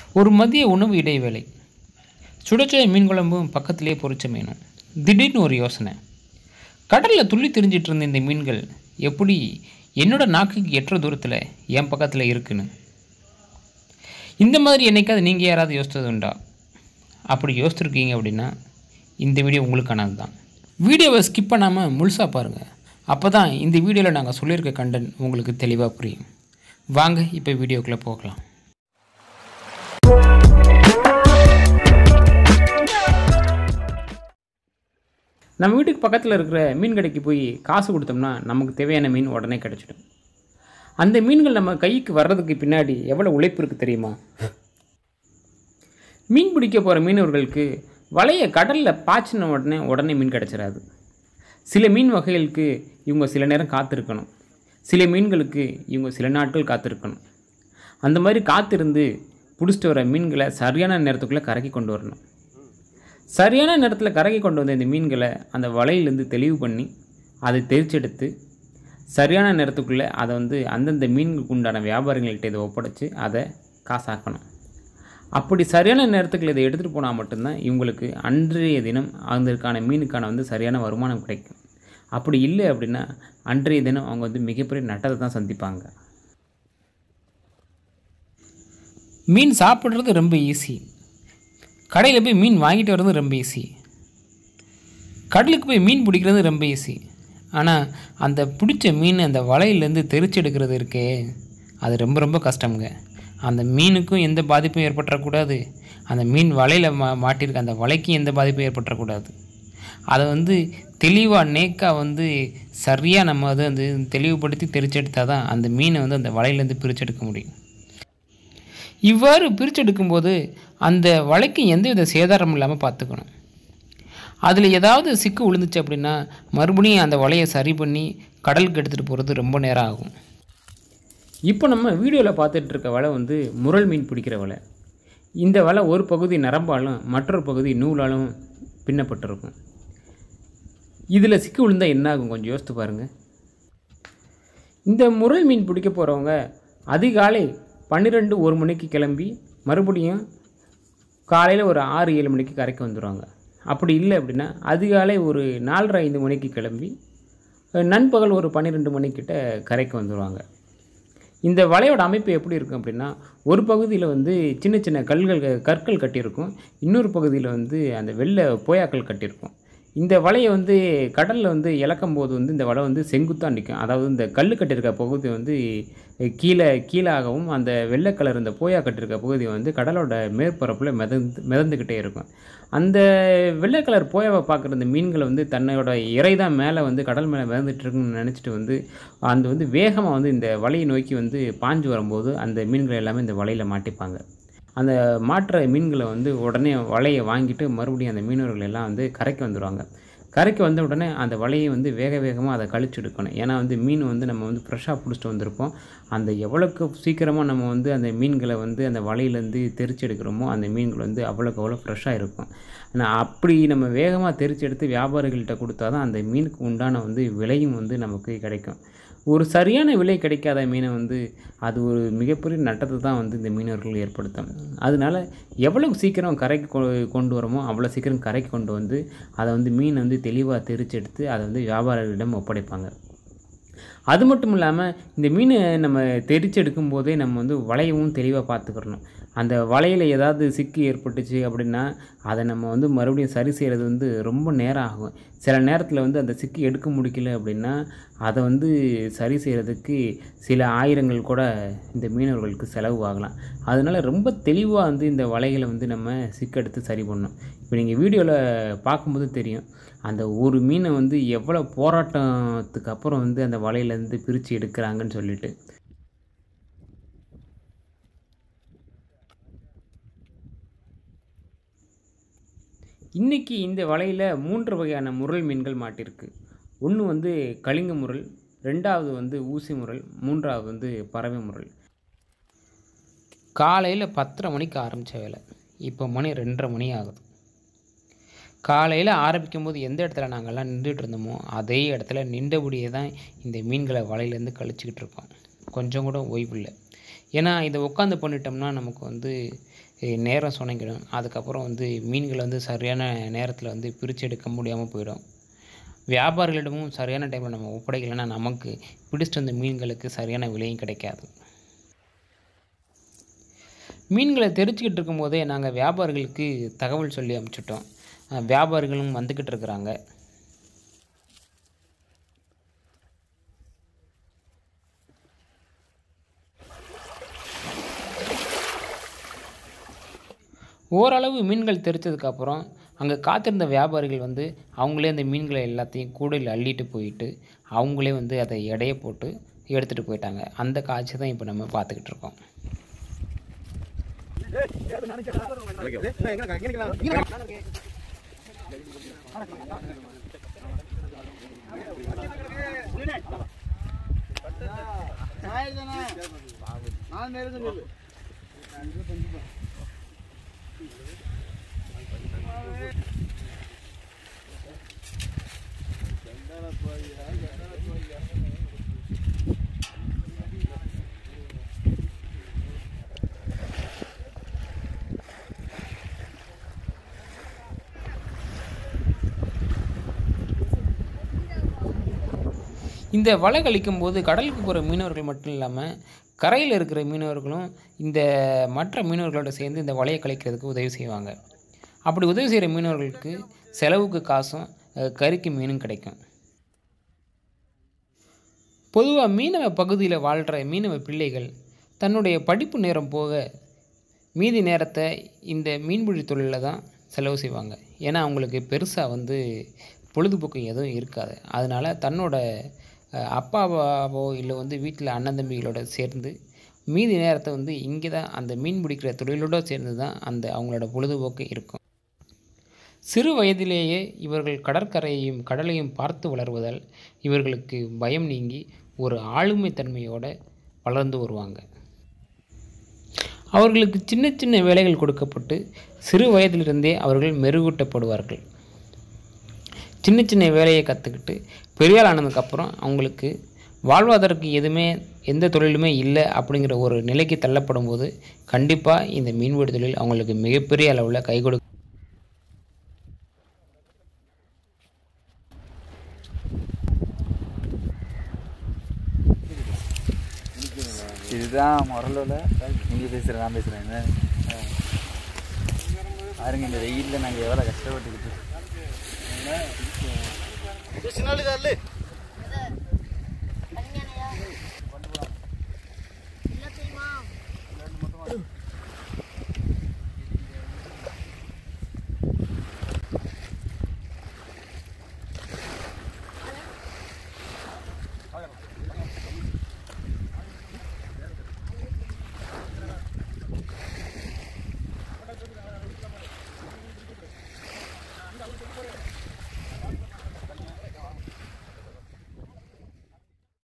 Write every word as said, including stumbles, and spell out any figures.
ஒரு மதிய உணவு இடைவேளை. சுடச்சுட மீன் குழம்பும் பக்கத்திலே பொரிச்ச மீனும். திடீர்னு ஒரு யோசனை. கடலில் துள்ளி திரிஞ்சிட்டு இருந்த இந்த மீன்கள் எப்படி என்னோட நாக்குக்கு எட்டுற தூரத்தில் என் பக்கத்தில் இருக்குன்னு. இந்த மாதிரி என்னைக்காவது நீங்கள் யாராவது யோசித்தது உண்டா? அப்படி யோசிச்சிருக்கீங்க அப்படின்னா இந்த வீடியோ உங்களுக்கானது தான். வீடியோவை ஸ்கிப் பண்ணாமல் முழுசாக பாருங்கள். அப்போ தான் இந்த வீடியோவில் நாங்கள் சொல்லியிருக்க கண்டென்ட் உங்களுக்கு தெளிவாக புரியும். வாங்க இப்போ வீடியோக்குள்ளே போகலாம். நம்ம வீட்டுக்கு பக்கத்தில் இருக்கிற மீன் கடைக்கு போய் காசு கொடுத்தோம்னா நமக்கு தேவையான மீன் உடனே கிடச்சிடும். அந்த மீன்கள் நம்ம கைக்கு வர்றதுக்கு பின்னாடி எவ்வளோ உழைப்பு இருக்குது தெரியுமா? மீன் பிடிக்க போகிற மீனவர்களுக்கு வலையை கடலில் பாய்ச்சின உடனே உடனே மீன் கிடச்சிடாது. சில மீன் வகைகளுக்கு இவங்க சில நேரம் காத்திருக்கணும். சில மீன்களுக்கு இவங்க சில நாட்கள் காத்திருக்கணும். அந்த மாதிரி காத்திருந்து பிடிச்சிட்டு வர மீன்களை சரியான நேரத்துக்குள்ளே கரைக்கி கொண்டு வரணும். சரியான நேரத்தில் கரைக்கி கொண்டு வந்த இந்த மீன்களை அந்த வலையிலேருந்து தெளிவு பண்ணி அதை தெரிச்செடுத்து சரியான நேரத்துக்குள்ளே அதை வந்து அந்தந்த மீனுக்கு உண்டான வியாபாரிகள்கிட்ட இதை ஒப்படைச்சி அதை காசாக்கணும். அப்படி சரியான நேரத்துக்குள்ள இதை எடுத்துகிட்டு போனால் மட்டும்தான் இவங்களுக்கு அன்றைய தினம் அதற்கான மீனுக்கான வந்து சரியான வருமானம் கிடைக்கும். அப்படி இல்லை அப்படின்னா அன்றைய தினம் அவங்க வந்து மிகப்பெரிய நட்டத்தை தான் சந்திப்பாங்க. மீன் சாப்பிட்றது ரொம்ப ஈஸி. கடையில் போய் மீன் வாங்கிட்டு வர்றது ரொம்ப ஈஸி. கடலுக்கு போய் மீன் பிடிக்கிறது ரொம்ப ஈஸி. ஆனால் அந்த பிடிச்ச மீன் அந்த வலையிலேருந்து தெரிச்சு எடுக்கிறது இருக்கே, அது ரொம்ப ரொம்ப கஷ்டம்ங்க. அந்த மீனுக்கும் எந்த பாதிப்பும் ஏற்பட்டுறக்கூடாது. அந்த மீன் வலையில் மா மாட்டியிருக்க அந்த வலைக்கும் எந்த பாதிப்பும் ஏற்பட்டுறக்கூடாது. அதை வந்து தெளிவாக நேக்காக வந்து சரியாக நம்ம அதை வந்து தெளிவுபடுத்தி தெரிச்செடுத்தால் தான் அந்த மீனை வந்து அந்த வலையிலேருந்து பிரிச்செடுக்க முடியும். இவ்வாறு பிரிச்செடுக்கும்போது அந்த வலைக்கு எந்தவித சேதாரமும் இல்லாமல் பார்த்துக்கணும். அதில் ஏதாவது சிக்கு விழுந்துச்சு அப்படின்னா மறுபடியும் அந்த வலையை சரி பண்ணி கடலுக்கு எடுத்துகிட்டு போகிறது ரொம்ப நேரம் ஆகும். இப்போ நம்ம வீடியோவில் பார்த்துட்டு இருக்க வலை வந்து முரல் மீன் பிடிக்கிற வலை. இந்த வலை ஒரு பகுதி நரம்பாலும் மற்றொரு பகுதி நூலாலும் பின்னப்பட்டிருக்கும். இதில் சிக்கு விழுந்தால் என்ன ஆகும் கொஞ்சம் யோசித்து பாருங்கள். இந்த முரல் மீன் பிடிக்க போகிறவங்க அதிகாலை பன்னிரெண்டு ஒரு மணிக்கு கிளம்பி மறுபடியும் காலையில் ஒரு ஆறு ஏழு மணிக்கு கரைக்கு வந்துடுவாங்க. அப்படி இல்லை அப்படின்னா அதிகாலை ஒரு நாலரை ஐந்து மணிக்கு கிளம்பி நண்பகல் ஒரு பன்னிரெண்டு மணிக்கிட்ட கரைக்கு வந்துடுவாங்க. இந்த வலையோட அமைப்பு எப்படி இருக்கும் அப்படின்னா, ஒரு பகுதியில் வந்து சின்ன சின்ன கல்கள் கற்கள் கட்டியிருக்கும், இன்னொரு பகுதியில் வந்து அந்த வெள்ளை போயாக்கள் கட்டியிருக்கும். இந்த வலையை வந்து கடலில் வந்து இழக்கும் போது வந்து இந்த வலை வந்து செங்குத்தாக நிற்கும். அதாவது இந்த கல் கட்டியிருக்க பகுதி வந்து கீழே கீழாகவும் அந்த வெள்ளை கலர் இந்த போயா கட்டியிருக்க பகுதி வந்து கடலோட மேற்பரப்பில் மிதந்து மிதந்துக்கிட்டே இருக்கும். அந்த வெள்ளை கலர் போயாவை பார்க்குற இந்த மீன்களை வந்து தன்னோட இறை தான் மேலே வந்து கடல் மேலே மிதந்துட்டுருக்குன்னு நினச்சிட்டு வந்து அந்த வந்து வேகமாக வந்து இந்த வலையை நோக்கி வந்து பாஞ்சு வரும்போது அந்த மீன்கள் எல்லாமே இந்த வலையில் மாட்டிப்பாங்க. அந்த மாற்ற மீன்களை வந்து உடனே வலையை வாங்கிட்டு மறுபடியும் அந்த மீனவர்கள் எல்லாம் வந்து கரைக்கு வந்துடுவாங்க. கரைக்கு வந்த உடனே அந்த வலையை வந்து வேக வேகமாக அதை கழிச்சு எடுக்கணும். ஏன்னா வந்து மீன் வந்து நம்ம வந்து ஃப்ரெஷ்ஷாக பிடிச்சிட்டு வந்திருப்போம். அந்த எவ்வளோக்கு சீக்கிரமாக நம்ம வந்து அந்த மீன்களை வந்து அந்த வலையிலேருந்து தெரிச்சு எடுக்கிறோமோ அந்த மீன்கள் வந்து அவ்வளோக்கு அவ்வளோ ஃப்ரெஷ்ஷாக இருக்கும். ஆனால் அப்படி நம்ம வேகமாக தெரிச்சு எடுத்து வியாபாரிகள்கிட்ட கொடுத்தா தான் அந்த மீனுக்கு உண்டான வந்து விலையும் வந்து நமக்கு கிடைக்கும். ஒரு சரியான விலை கிடைக்காத மீனை வந்து அது ஒரு மிகப்பெரிய நட்டத்தை தான் வந்து இந்த மீனவர்கள் ஏற்படுத்தும். அதனால் எவ்வளோ சீக்கிரம் கரைக்கு கொ கொண்டு வரோமோ அவ்வளோ சீக்கிரம் கரைக்கு கொண்டு வந்து அதை வந்து மீனை வந்து தெளிவாக தெரிச்சு எடுத்து அதை வந்து வியாபாரிகளிடம் ஒப்படைப்பாங்க. அது மட்டும் இல்லாமல் இந்த மீனை நம்ம தெரிச்சு எடுக்கும் போதே நம்ம வந்து வலையவும் தெளிவாக பார்த்துக்கிறணும். அந்த வலையில் ஏதாவது சிக்கி ஏற்பட்டுச்சு அப்படின்னா அதை நம்ம வந்து மறுபடியும் சரி செய்கிறது வந்து ரொம்ப நேரம் ஆகும். சில நேரத்தில் வந்து அந்த சிக்கி எடுக்க முடியல அப்படின்னா அதை வந்து சரி செய்கிறதுக்கு சில ஆயிரங்கள் கூட இந்த மீனவர்களுக்கு செலவு ஆகலாம். அதனால் ரொம்ப தெளிவாக வந்து இந்த வலைகளை வந்து நம்ம சிக்கெடுத்து சரி பண்ணணும். இப்போ நீங்கள் வீடியோவில் பார்க்கும்போது தெரியும் அந்த ஒரு மீனை வந்து எவ்வளோ போராட்டத்துக்கு அப்புறம் வந்து அந்த வலையிலேருந்து பிரித்து எடுக்கிறாங்கன்னு சொல்லிட்டு. இன்றைக்கி இந்த வலையில் மூன்று வகையான முரல் மீன்கள் மாட்டிருக்கு. ஒன்று வந்து கலிங்க முரல், ரெண்டாவது வந்து ஊசி முரல், மூன்றாவது வந்து பறவை முரல். காலையில் பத்தரை மணிக்கு ஆரம்பித்த வேலை இப்போ மணி ரெண்டரை மணி ஆகுது. காலையில் ஆரம்பிக்கும் போது எந்த இடத்துல நாங்கள்லாம் நின்றுட்டு இருந்தோமோ அதே இடத்துல நின்றபடியே தான் இந்த மீன்களை வலையிலேருந்து கழிச்சிக்கிட்டு இருக்கோம். கொஞ்சம் கூட ஓய்வு இல்லை. ஏன்னா இதை உட்காந்து பண்ணிட்டோம்னா நமக்கு வந்து நேரம் சுணங்கிடும். அதுக்கப்புறம் வந்து மீன்களை வந்து சரியான நேரத்தில் வந்து பிரித்து எடுக்க முடியாமல் போயிடும். வியாபாரிகளிடமும் சரியான டைமில் நம்ம ஒப்படைக்கலைன்னா நமக்கு பிடிச்சிட்டு வந்த மீன்களுக்கு சரியான விலையும் கிடைக்காது. மீன்களை தெரிச்சுக்கிட்டு இருக்கும்போதே நாங்கள் வியாபாரிகளுக்கு தகவல் சொல்லி அனுப்பிச்சிட்டோம். வியாபாரிகளும் வந்துக்கிட்டு இருக்கிறாங்க. ஓரளவு மீன்கள் தெரிச்சதுக்கப்புறம் அங்கே காத்திருந்த வியாபாரிகள் வந்து அவங்களே அந்த மீன்களை எல்லாத்தையும் கூடையில் அள்ளிட்டு போயிட்டு அவங்களே வந்து அதை எடையை போட்டு எடுத்துகிட்டு போயிட்டாங்க. அந்த காட்சி தான் இப்போ நம்ம பார்த்துக்கிட்டு இருக்கோம். இந்த வலை கழிக்கும் போது கடலுக்கு போகிற மீனவர்கள் மட்டும் இல்லாமல் கரையில் இருக்கிற மீனவர்களும் இந்த மற்ற மீனவர்களோடு சேர்ந்து இந்த வலையை கழிக்கிறதுக்கு உதவி செய்வாங்க. அப்படி உதவி செய்கிற மீனவர்களுக்கு செலவுக்கு காசும் கறிக்கு மீனும் கிடைக்கும். பொதுவாக மீனவ பகுதியில் வாழ்கிற மீனவ பிள்ளைகள் தன்னுடைய படிப்பு நேரம் போக மீதி நேரத்தை இந்த மீன்பிடி தொழிலில் தான் செலவு செய்வாங்க. ஏன்னா அவங்களுக்கு பெருசாக வந்து பொழுதுபோக்கு எதுவும் இருக்காது. அதனால் தன்னோட அப்பாவோ இல்லை வந்து வீட்டில் அண்ணன் தம்பிகளோட சேர்ந்து மீதி நேரத்தை வந்து இங்கே தான் அந்த மீன் பிடிக்கிற தொழிலோடு சேர்ந்து தான் அந்த அவங்களோட பொழுதுபோக்கு இருக்கும். சிறு வயதிலேயே இவர்கள் கடற்கரையையும் கடலையும் பார்த்து வளர்வதால் இவர்களுக்கு பயம் நீங்கி ஒரு ஆளுமை தன்மையோடு வளர்ந்து வருவாங்க. அவர்களுக்கு சின்ன சின்ன வேலைகள் கொடுக்கப்பட்டு சிறு வயதிலிருந்தே அவர்கள் மெருகூட்டப்படுவார்கள். சின்ன சின்ன வேலையை கற்றுக்கிட்டு பெரியாள் ஆனதுக்கப்புறம் அவங்களுக்கு வாழ்வதற்கு எதுவுமே எந்த தொழிலுமே இல்லை அப்படிங்கிற ஒரு நிலைக்கு தள்ளப்படும் போது கண்டிப்பாக இந்த மீன்பிடி தொழில் அவங்களுக்கு மிகப்பெரிய அளவில் கை கொடுக்கும். இதுதான் முரலில் நீங்கள் பேசுகிற நான் பேசுகிறேங்க. பாருங்க இந்த வெயிலில் நாங்கள் எவ்வளோ கஷ்டப்பட்டுக்கிட்டு